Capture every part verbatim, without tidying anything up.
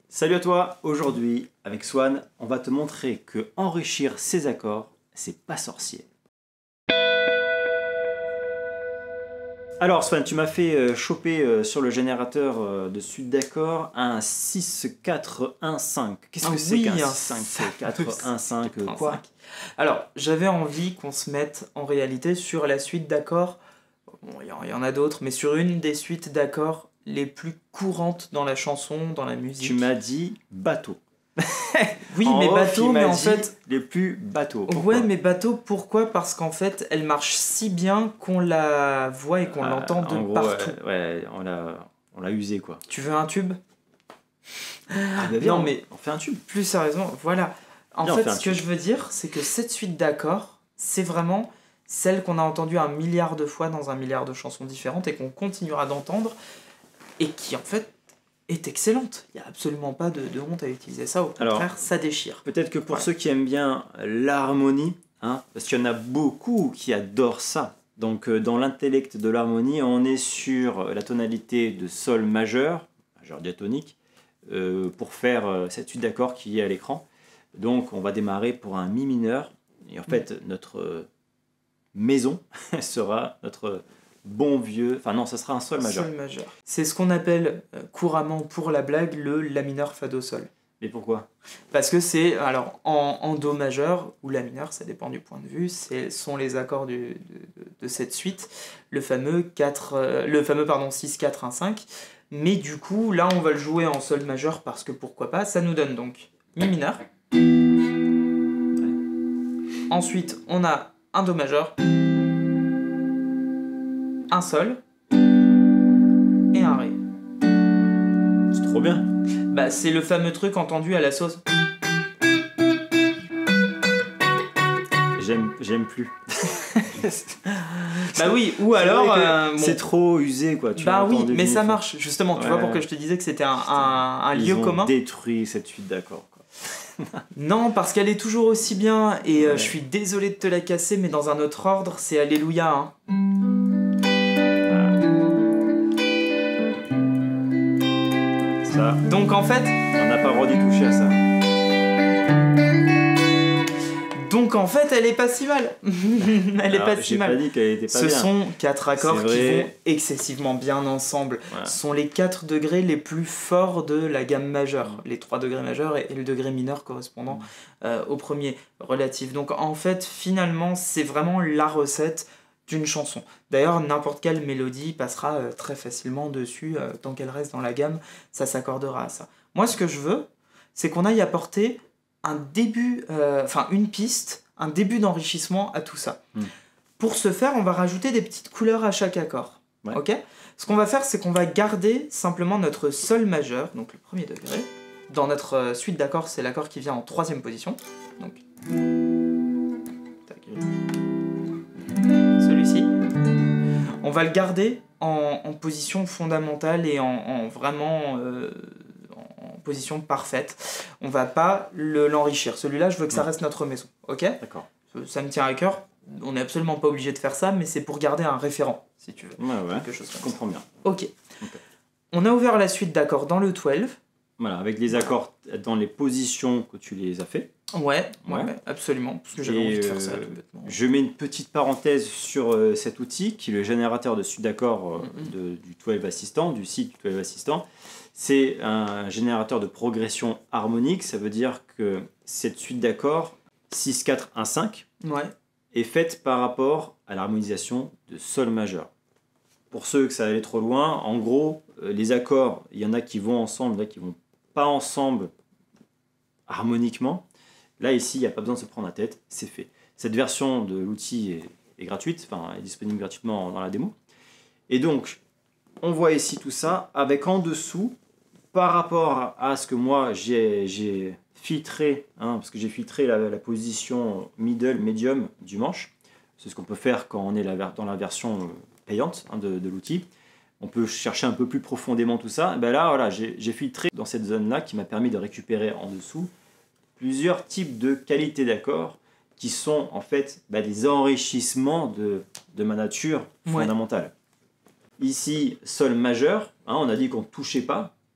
Salut à toi, aujourd'hui avec Swan, on va te montrer que enrichir ces accords, c'est pas sorcier. Alors Swan, tu m'as fait euh, choper euh, sur le générateur euh, de suite d'accords un six quatre un cinq. Qu'est-ce que Ah c'est oui, qu'un un six quatre un cinq euh, quoi? Alors, j'avais envie qu'on se mette en réalité sur la suite d'accords, bon, il y, y en a d'autres, mais sur une des suites d'accords les plus courantes dans la chanson, dans la musique. Tu m'as dit bateau. Oui, en mais off, bateau, il mais m'a en dit fait... les plus bateaux. Pourquoi? Ouais, mais bateau, pourquoi? Parce qu'en fait, elle marche si bien qu'on la voit et qu'on Euh, l'entend de en gros, partout. Ouais, ouais, on l'a on l'a usé quoi. Tu veux un tube? Ah bah viens, Non, on- mais on fait un tube. plus sérieusement, voilà. En Viens, on fait, fait un ce que tube. je veux dire, c'est que cette suite d'accords, c'est vraiment celle qu'on a entendue un milliard de fois dans un milliard de chansons différentes et qu'on continuera d'entendre et qui, en fait, est excellente. Il n'y a absolument pas de, de honte à utiliser ça, au contraire, Alors, ça déchire. Peut-être que pour Voilà. ceux qui aiment bien l'harmonie, hein, parce qu'il y en a beaucoup qui adorent ça. Donc euh, dans l'intellect de l'harmonie, on est sur la tonalité de sol majeur, majeur diatonique, euh, pour faire euh, cette suite d'accords qui est à l'écran. Donc on va démarrer pour un mi mineur. Et en fait, notre euh, maison sera notre bon vieux... Enfin non, ça sera un sol majeur. Sol majeur. C'est ce qu'on appelle euh, couramment pour la blague le La mineur Fa Do Sol. Mais pourquoi? Parce que c'est, alors en, en Do majeur ou La mineur, ça dépend du point de vue, ce sont les accords du, de, de, de cette suite, le fameux, quatre, euh, le fameux pardon, six quatre un cinq. Mais du coup, là on va le jouer en Sol majeur parce que pourquoi pas, ça nous donne donc Mi mineur. Ensuite, on a un Do majeur, un Sol et un Ré. C'est trop bien. Bah, c'est le fameux truc entendu à la sauce. J'aime, j'aime plus. Bah oui, ou alors... euh, bon, c'est trop usé quoi. Tu bah l'entends oui, de mais vif. ça marche, justement, tu Ouais. vois, pour que je te disais que c'était un, un, un Ils lieu ont commun. détruit cette suite d'accords. quoi. Non, parce qu'elle est toujours aussi bien, et euh, Ouais. je suis désolé de te la casser, mais dans un autre ordre, c'est Alléluia. Hein. Ça, Donc en fait, on n'a pas le droit d'y toucher à ça. donc en fait, elle est pas si mal. Elle est Alors, pas si j'ai mal. pas dit qu'elle était pas Ce bien. sont quatre accords C'est qui vrai. vont excessivement bien ensemble. Voilà. Ce sont les quatre degrés les plus forts de la gamme majeure. Les trois degrés majeurs et, et le degré mineur correspondant Mm. euh, au premier relatif. Donc en fait, finalement, c'est vraiment la recette d'une chanson. D'ailleurs, n'importe quelle mélodie passera euh, très facilement dessus, euh, tant qu'elle reste dans la gamme, ça s'accordera à ça. Moi, ce que je veux, c'est qu'on aille apporter un début, euh, enfin une piste, un début d'enrichissement à tout ça. Mm. Pour ce faire, on va rajouter des petites couleurs à chaque accord. Ouais. Ok ? Ce qu'on va faire, c'est qu'on va garder simplement notre sol majeur, donc le premier degré. Dans notre euh, suite d'accords, c'est l'accord qui vient en troisième position. Donc, tac. Celui-ci. On va le garder en, en position fondamentale et en, en vraiment euh, en position parfaite. On va pas le- l'enrichir. Celui-là, je veux que ça reste notre maison. Ok ? D'accord. Ça me tient à cœur. On n'est absolument pas obligé de faire ça, mais c'est pour garder un référent, si tu veux. Ouais, ouais. Quelque chose Je comme ça. comprends bien. Ok. Ok. On a ouvert la suite d'accords dans le douze. Voilà, avec les accords dans les positions que tu les as fait. Ouais, ouais, Ouais. ouais, absolument. Parce que j'avais Et, envie de faire ça, euh, tout bêtement. Je mets une petite parenthèse sur euh, cet outil qui est le générateur de suite d'accords euh, Mhm. de- du douze Assistant, du site du douze Assistant. C'est un générateur de progression harmonique. Ça veut dire que cette suite d'accords six quatre un cinq Ouais, est faite par rapport à l'harmonisation de sol majeur. Pour ceux que ça allait trop loin, en gros, euh, les accords, il y en a qui vont ensemble, il y en a qui vont pas ensemble harmoniquement. Là, ici, il n'y a pas besoin de se prendre la tête, c'est fait. Cette version de l'outil est, est gratuite, enfin, est disponible gratuitement dans la démo. Et donc, on voit ici tout ça, avec en dessous, par rapport à ce que moi j'ai j'ai filtré, hein, parce que j'ai filtré la, la position middle, medium du manche. C'est ce qu'on peut faire quand on est la, dans la version payante hein, de, de l'outil. On peut chercher un peu plus profondément tout ça. Et ben là, voilà, j'ai j'ai filtré dans cette zone-là qui m'a permis de récupérer en dessous plusieurs types de qualités d'accords qui sont en fait bah, des enrichissements de, de ma nature Ouais. fondamentale. Ici, sol majeur, hein, on a dit qu'on ne touchait pas.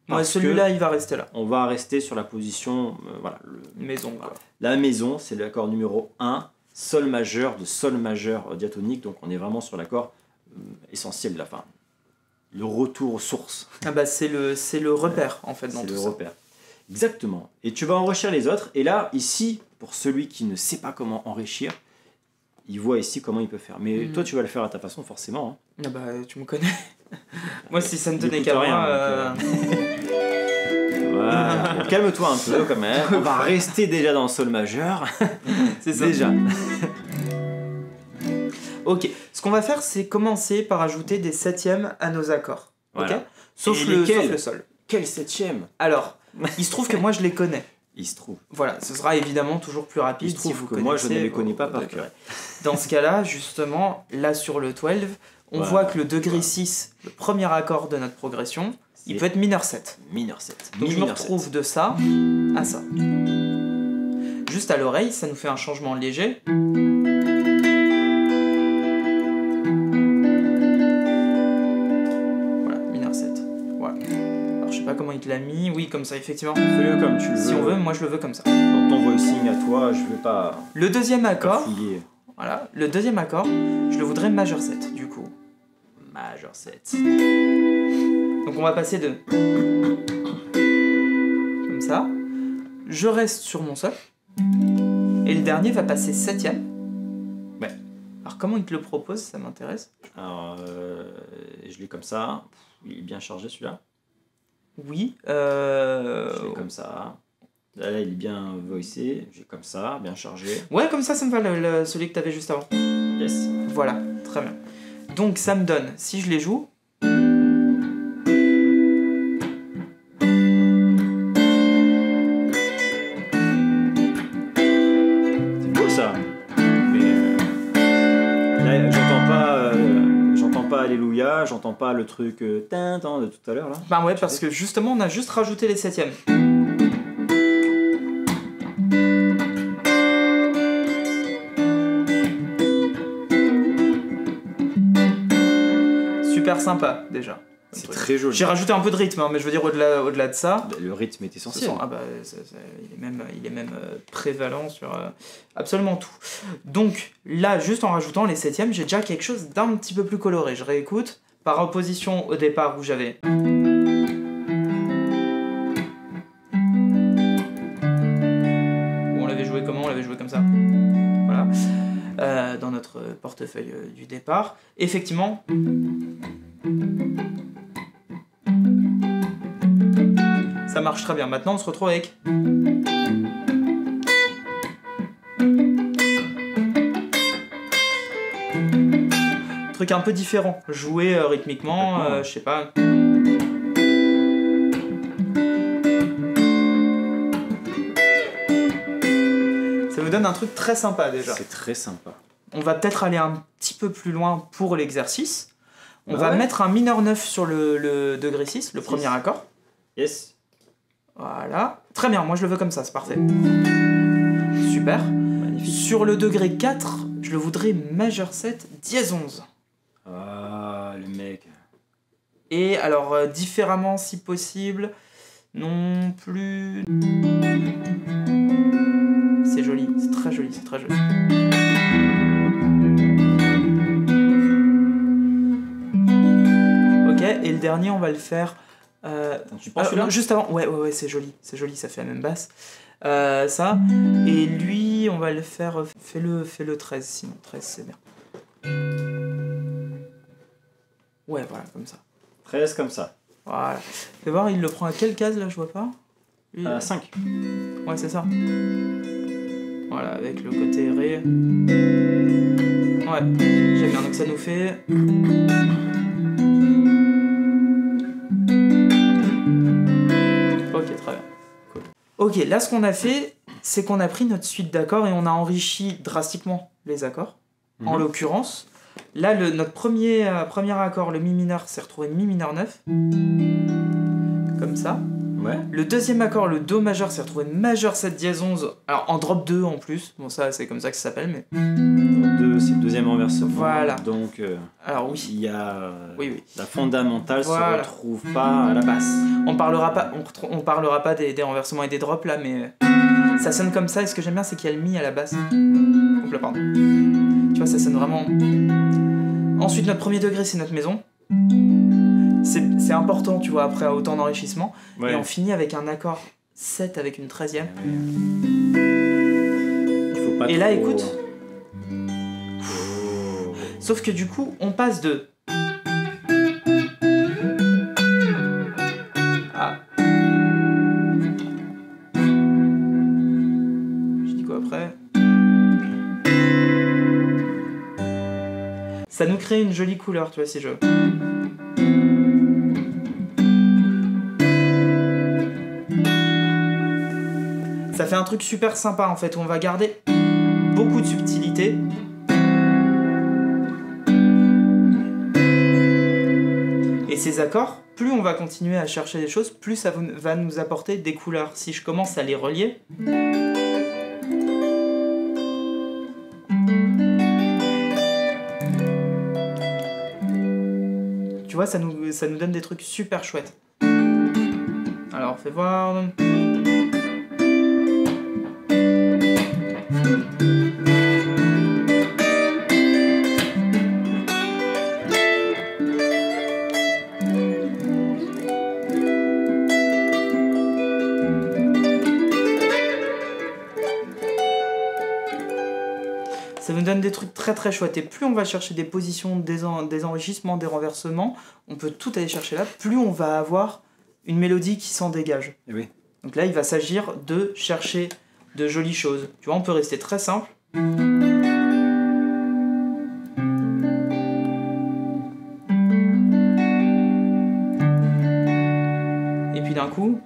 Ouais, celui-là, il va rester là. On va rester sur la position, euh, voilà, le, Maison, quoi. voilà. La maison, c'est l'accord numéro un, sol majeur de sol majeur euh, diatonique, donc on est vraiment sur l'accord euh, essentiel de la fin. Le retour aux sources. Ah bah c'est le, c'est le repère, en fait, dans C'est tout le ça. repère. Exactement. Et tu vas enrichir les autres, et là, ici, pour celui qui ne sait pas comment enrichir, il voit ici comment il peut faire. Mais Mm. toi, tu vas le faire à ta façon, forcément. Hein. Ah bah, tu me connais. Moi, si ça ne Il tenait écoute qu'à rien, moi... donc, euh, Voilà. Bon, calme-toi un peu quand même. On va rester déjà dans le sol majeur. C'est ça. Déjà. Ok, ce qu'on va faire, c'est commencer par ajouter des septièmes à nos accords. Voilà. Ok. Sauf Et le, lesquels sauf le sol. Quel septième? Alors, il se trouve que moi, je les connais. Il se trouve. Voilà, ce sera évidemment toujours plus rapide Il se trouve si vous que moi, je ne connaissez les connais vos- pas vos par degrés. cœur. Dans ce cas-là, justement, là sur le douze, on Voilà. voit que le degré Voilà. six, le premier accord de notre progression, il C'est peut être mineur sept. mineur sept. Donc je me mineur retrouve sept. de ça à ça. Juste à l'oreille, ça nous fait un changement léger. Voilà, mineur sept. Voilà. Alors je sais pas comment il te l'a mis. Oui, comme ça, effectivement. Fais-le comme tu le veux. Si on veut, moi je le veux comme ça. Dans ton voicing à toi, je vais pas, Le deuxième pas accord, fouiller. voilà, le deuxième accord, je le voudrais majeur sept du coup. Majeur sept. Donc on va passer de comme ça. Je reste sur mon sol. Et le dernier va passer septième. Ouais. Alors comment il te le propose, ça m'intéresse. Alors, euh, je l'ai comme ça. Il est bien chargé celui-là. Oui. Euh... Je l'ai comme ça. Là, là, il est bien voicé. J'ai comme ça, bien chargé. Ouais, comme ça, ça me va, le, le- celui que tu avais juste avant. Yes. Voilà, très bien. Donc ça me donne, si je les joue... C'est beau ça. Mais euh, là, j'entends pas, euh, j'entends pas Alléluia, j'entends pas le truc euh, tintin de tout à l'heure là. Bah ouais, parce que justement, on a juste rajouté les septièmes. Super sympa, déjà. C'est très joli. J'ai rajouté un peu de rythme, hein, mais je veux dire, au-delà au-delà de ça... Le rythme est ce essentiel. sont- ah bah, ça- ça- il est même, il est même euh, prévalent sur euh, absolument tout. Donc là, juste en rajoutant les septièmes, j'ai déjà quelque chose d'un petit peu plus coloré. Je réécoute, par opposition au départ où j'avais... Où on l'avait joué comment? On l'avait joué comme ça. Voilà. Euh, dans notre portefeuille euh, du départ. Effectivement... Ça marche très bien. Maintenant, on se retrouve avec... Truc un peu différent. Jouer euh, rythmiquement, Complètement, euh, ouais. je sais pas... Ça vous donne un truc très sympa déjà. C'est très sympa. On va peut-être aller un petit peu plus loin pour l'exercice. On Bah va ouais. mettre un mineur neuf sur le, le degré six, le Six. premier accord. Yes. Voilà. Très bien, moi je le veux comme ça, c'est parfait. Super. Magnifique. Sur le degré quatre, je le voudrais majeur sept, dièse onze. Ah, le mec. Et alors, euh, différemment si possible, non plus... C'est joli, c'est très joli, c'est très joli. Ok, et le dernier, on va le faire... euh, Attends, tu penses Ah, celui-là non, juste avant, ouais, ouais, ouais, c'est joli, c'est joli, ça fait la même basse. Euh, ça, et lui, on va le faire, euh, fais-le, fais-le treize, sinon treize c'est bien. Ouais, voilà, comme ça. treize comme ça. Voilà. Fais voir, il le prend à quelle case là, je vois pas. Lui, Euh, cinq. ouais, c'est ça. Voilà, avec le côté ré. Ouais, j'aime bien, donc ça nous fait. Ok, très bien. Cool. Ok, là ce qu'on a fait, c'est qu'on a pris notre suite d'accords et on a enrichi drastiquement les accords. En Mhm. l'occurrence, là le, notre premier, euh, premier accord, le mi mineur, s'est retrouvé mi mineur neuf. Comme ça. Ouais. Le deuxième accord, le do majeur, s'est retrouvé majeur sept dièse onze. Alors en drop deux en plus. Bon, ça c'est comme ça que ça s'appelle, mais. deux, c'est le deuxième renversement. Voilà. Donc, euh, Alors oui. il y a euh, Oui, oui. la fondamentale Voilà. se retrouve pas à la basse. On parlera pas, on, on parlera pas des, des renversements et des drops là, mais ça sonne comme ça. Et ce que j'aime bien, c'est qu'il y a le mi à la basse. Donc là, pardon. Tu vois, ça sonne vraiment. Ensuite, notre premier degré, c'est notre maison. C'est c'est important, tu vois, après autant d'enrichissement. Ouais. Et on finit avec un accord sept avec une treizième. Il faut pas Et là, trop- écoute. Sauf que du coup, on passe de. Ah. Je dis quoi après? Ça nous crée une jolie couleur, tu vois, ces jeux. Ça fait un truc super sympa en fait, où on va garder beaucoup de subtilité. Et ces accords, plus on va continuer à chercher des choses, plus ça va nous apporter des couleurs. Si je commence à les relier... Tu vois, ça nous, ça nous donne des trucs super chouettes. Alors, fais voir... Ça nous donne des trucs très très chouettes. Et plus on va chercher des positions, des, en, des enrichissements, des renversements, on peut tout aller chercher là, plus on va avoir une mélodie qui s'en dégage. Et oui. Donc là, il va s'agir de chercher de jolies choses. Tu vois, on peut rester très simple. Et puis d'un coup...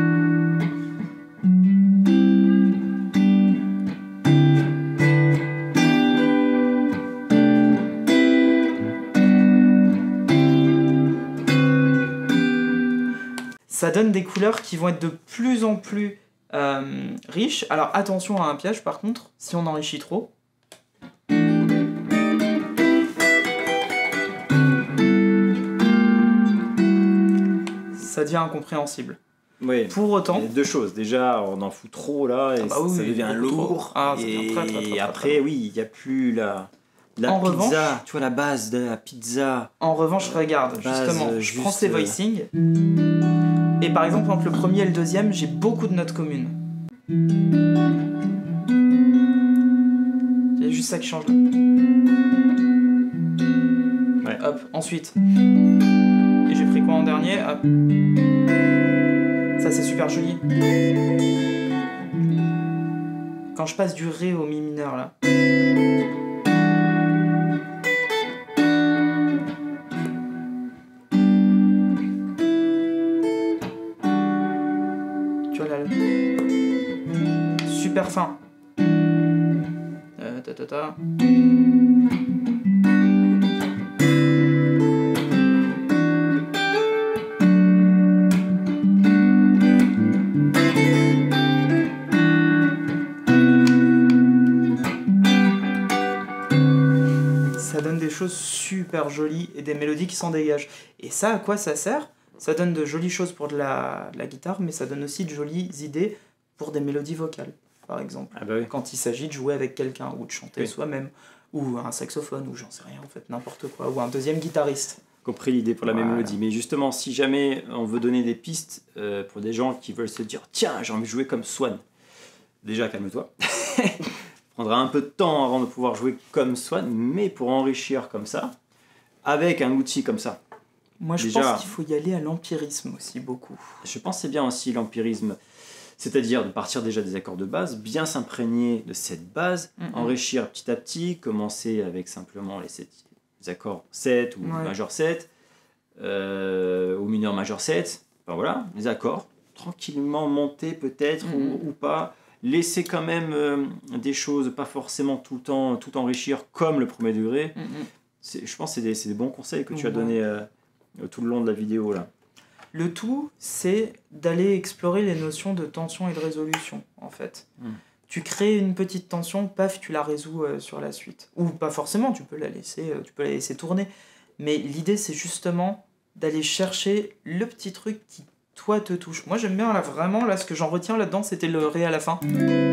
ça donne des couleurs qui vont être de plus en plus euh, riches. Alors attention à un piège par contre, si on enrichit trop. Ça devient incompréhensible. Oui. Pour autant... Il y a deux choses. Déjà, on en fout trop là, et Ah bah oui, ça oui, devient lourd. Ah, ça et devient très, très, très, très, très, après, très. oui, il n'y a plus la, la En pizza. revanche- Tu vois, la base de la pizza. En revanche, regarde, Base, justement, euh, je prends juste, ces euh, voicings, et par exemple, entre le premier et le deuxième, j'ai beaucoup de notes communes. C'est juste ça qui change là. Ouais. Hop, ensuite. Et j'ai pris quoi en dernier? Hop. Ça, c'est super joli. Quand je passe du Ré au Mi mineur là. Tu vois là, le- super fin. Euh, ta, ta, ta. Ça donne des choses super jolies et des mélodies qui s'en dégagent. Et ça, à quoi ça sert? Ça donne de jolies choses pour de la, de la guitare, mais ça donne aussi de jolies idées pour des mélodies vocales, par exemple. Ah bah oui. Quand il s'agit de jouer avec quelqu'un, ou de chanter Oui. soi-même, ou un saxophone, ou j'en sais rien en fait, n'importe quoi, ou un deuxième guitariste. Compris l'idée pour la même Voilà. mélodie. Mais justement, si jamais on veut donner des pistes euh, pour des gens qui veulent se dire tiens, j'ai envie de jouer comme Swan. Déjà, calme-toi. Prendra un peu de temps avant de pouvoir jouer comme Swan, mais pour enrichir comme ça, avec un outil comme ça. Moi, je Déjà- pense qu'il faut y aller à l'empirisme aussi, beaucoup. Je pense que c'est bien aussi l'empirisme, c'est-à-dire de partir déjà des accords de base, bien s'imprégner de cette base, Mhm. enrichir petit à petit, commencer avec simplement les, sept, les accords sept ou Ouais. majeur sept, euh, ou mineur majeur sept, enfin voilà, les accords, tranquillement monter peut-être Mhm. ou, ou pas, laisser quand même euh, des choses, pas forcément tout le temps tout enrichir comme le premier degré. Mhm. C'est- Je pense que c'est des, c'est des bons conseils que tu as Ouais. donnés euh, tout le long de la vidéo là. Le tout, c'est d'aller explorer les notions de tension et de résolution, en fait. Mm. tu crées une petite tension, paf, tu la résous euh, sur la suite. Ou pas forcément, tu peux la laisser, euh, tu peux la laisser tourner. Mais l'idée, c'est justement d'aller chercher le petit truc qui, toi, te touche. Moi, j'aime bien, là, vraiment, là, ce que j'en retiens là-dedans, c'était le ré à la fin.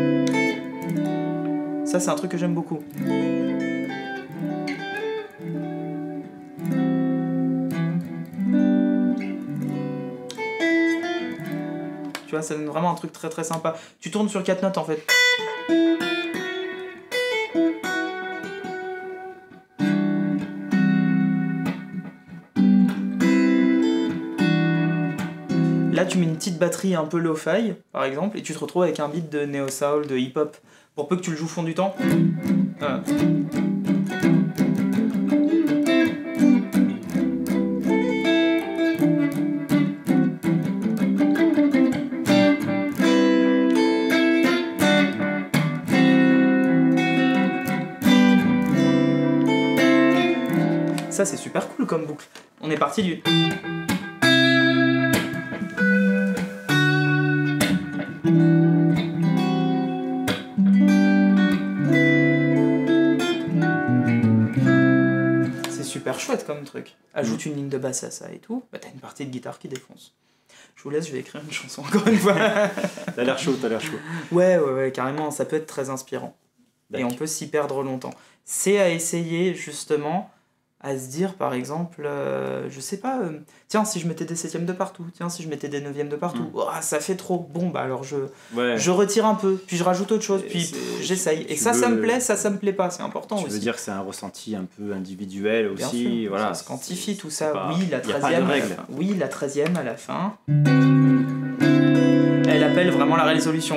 Ça, c'est un truc que j'aime beaucoup. Tu vois, ça donne vraiment un truc très très sympa. Tu tournes sur quatre notes en fait. Là, tu mets une petite batterie un peu lo-fi, par exemple, et tu te retrouves avec un beat de néo-soul, de hip-hop. Pour peu que tu le joues fond du temps. Voilà. Ça, c'est super cool comme boucle. On est parti du... C'est super chouette comme truc. Ajoute une ligne de basse à ça et tout, bah t'as une partie de guitare qui défonce. Je vous laisse, je vais écrire une chanson encore une fois. T'as l'air chaud, t'as l'air chaud. Ouais, ouais, ouais, carrément, ça peut être très inspirant. Et on peut s'y perdre longtemps. C'est à essayer, justement, à se dire, par exemple, euh, je sais pas, euh, tiens, si je mettais des septièmes de partout, tiens, si je mettais des neuvièmes de partout, mm. oh, ça fait trop. Bon, bah alors je, ouais. je retire un peu, puis je rajoute autre chose, et puis j'essaye. Et ça, veux... ça me plaît, ça, ça me plaît pas, c'est important tu aussi. Tu veux dire que c'est un ressenti un peu individuel aussi. Bien sûr, voilà, ça se quantifie tout ça. Pas... Oui, la treizième, oui, la treizième à la fin, elle appelle vraiment la résolution.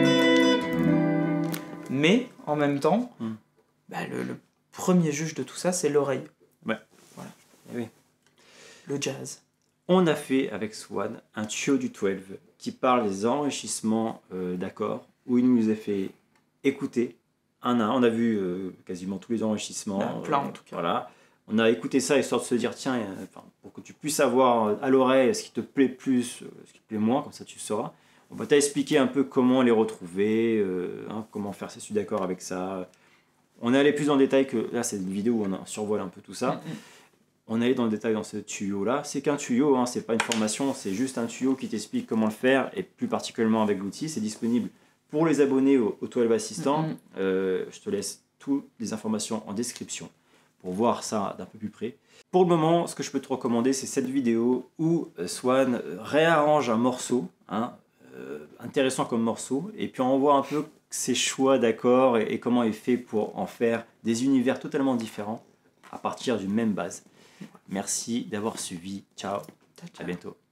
Mais, en même temps, mm. bah, le, le premier juge de tout ça, c'est l'oreille. Ouais. Voilà. Et oui. Le jazz. On a fait avec Swan un tuyau du douze qui parle des enrichissements euh, d'accords, où il nous a fait écouter un à un. On a vu euh, quasiment tous les enrichissements. Bah, plein en tout cas. Voilà. On a écouté ça histoire de se dire, tiens, euh, pour que tu puisses avoir à l'oreille ce qui te plaît plus, euh, ce qui te plaît moins, comme ça tu sauras. On va t'expliquer un peu comment les retrouver, euh, hein, comment faire ses suites d'accords avec ça. On est allé plus en détail que... Là, c'est une vidéo où on survole un peu tout ça. Mm-hmm. On est allé dans le détail dans ce tuyau-là. C'est qu'un tuyau, hein, c'est pas une formation, c'est juste un tuyau qui t'explique comment le faire, et plus particulièrement avec l'outil. C'est disponible pour les abonnés au, au douze Assistant. Mm-hmm. Euh, je te laisse toutes les informations en description pour voir ça d'un peu plus près. Pour le moment, ce que je peux te recommander, c'est cette vidéo où Swan réarrange un morceau, hein, euh, intéressant comme morceau, et puis on voit un peu ses choix d'accords et, et comment il fait pour en faire des univers totalement différents à partir d'une même base. Merci d'avoir suivi. Ciao. Ciao, ciao. À bientôt.